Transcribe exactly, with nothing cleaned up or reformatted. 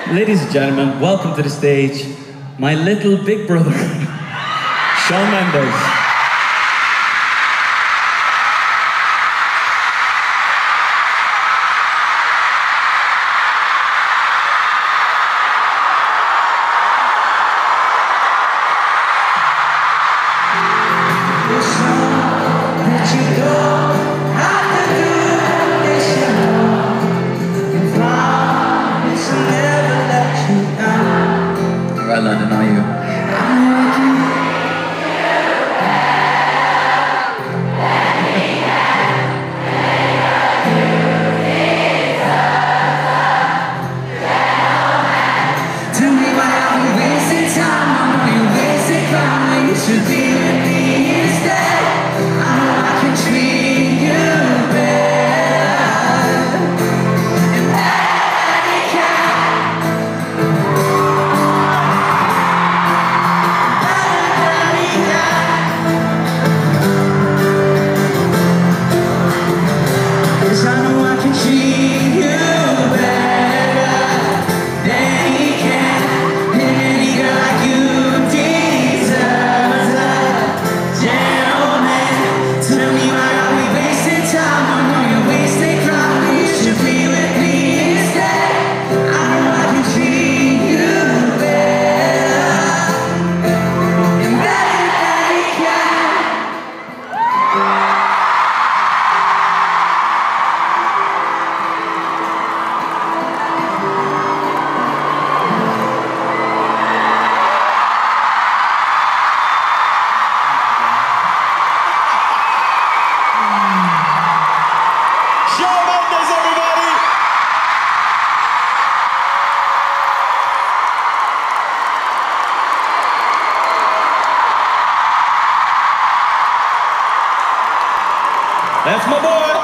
Ladies and gentlemen, welcome to the stage, my little big brother, Shawn Mendes. Right, London, are you? Tell me why are we wasting time? I know you wasted time. You should be with me instead. I know I can treat you better, and that I can. Cause I know I can treat you better than he can. And any girl like you deserves a gentleman. Tell me why are we wasting time? I know you're wasting time. You should be with me instead. I know I can treat you better, and better than he can. Shawn Mendes, everybody! That's my boy!